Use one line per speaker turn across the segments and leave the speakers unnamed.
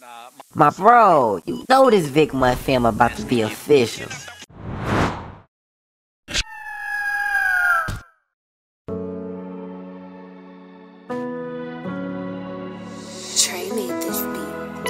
My bro, you know this VickMontFilms about to be official.
Trey made this beat.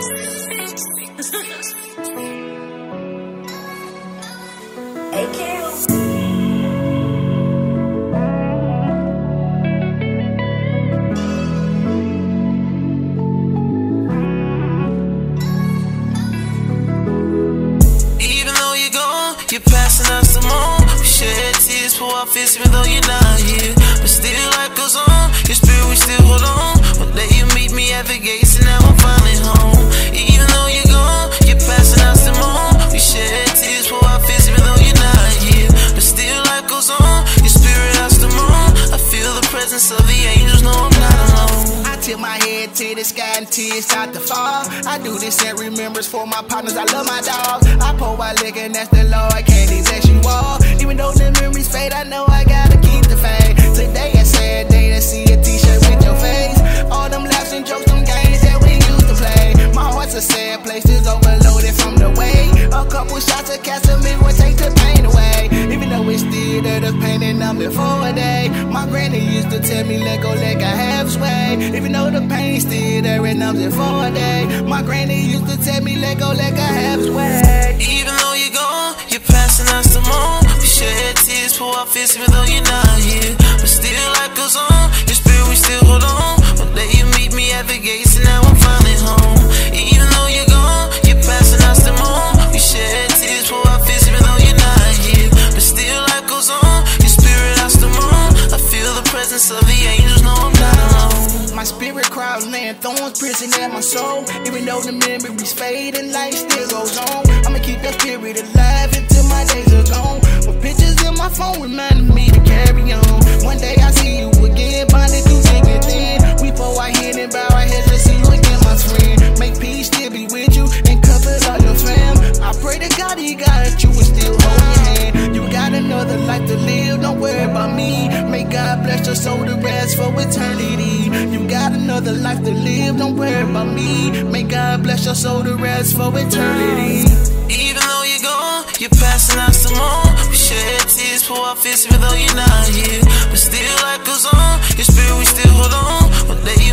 You're passing out some more. We shed tears for our fears even though you're not here. But still life goes on, your spirit we still hold on. One day you meet me at the gates and now I'm finally home. Even though you're gone, you're passing out some more. We shed tears for our fears even though you're not here. But still life goes on, your spirit has to mourn. I feel the presence of the angels, no I'm not alone.
I tilt my head to the sky and tears start to fall. I do this in remembrance for my partners, I love my dogs. I pour my liquor and that's the Lord, can't bless you all. Even though the memories fade, I know I gotta keep the faith. Today a sad day to see a t-shirt with your face. All them laughs and jokes, them games that we used to play. My heart's a sad place, just overloaded from the way. A couple shots of Casamigos will take the pain away. Even though it's still there, the pain and numb before a day. My granny used to tell me let go like I have sway. Even though the pain's still there and numbs it for a day. My granny used to tell me let go like I have sway.
Even though you're gone, you're passing out some more. We shed tears for our fears even though you're not here. But still life goes on, your spirit we still hold on. One day you meet me at the gates and now I'm finally home. Even though you're gone, you're passing out some more. We shed tears for our fears even though you're not here. But still life goes on, your spirit has to mourn. I feel the presence of the angels, no I'm not alone.
My spirit cries, laying thorns, prison in my soul. Even though the memories fade and life still goes on, I'ma keep that spirit alive until my days are gone. With pictures in my phone reminding me to carry on. One day I see you again, bonded through thick and thin. We pour our hand and bow our heads to see you again, my friend. Make peace still be with you and cover all your fam. I pray to God he got you and still hold your hand. You got another life to live, don't worry about me. May God bless your soul to rest for eternity. You got another life to live, don't worry about me. May God bless your soul to rest for eternity.
Even though you're gone, you're passing out some more. We shed tears for our fears even though you're not here. But still life goes on, your spirit we still hold on. One day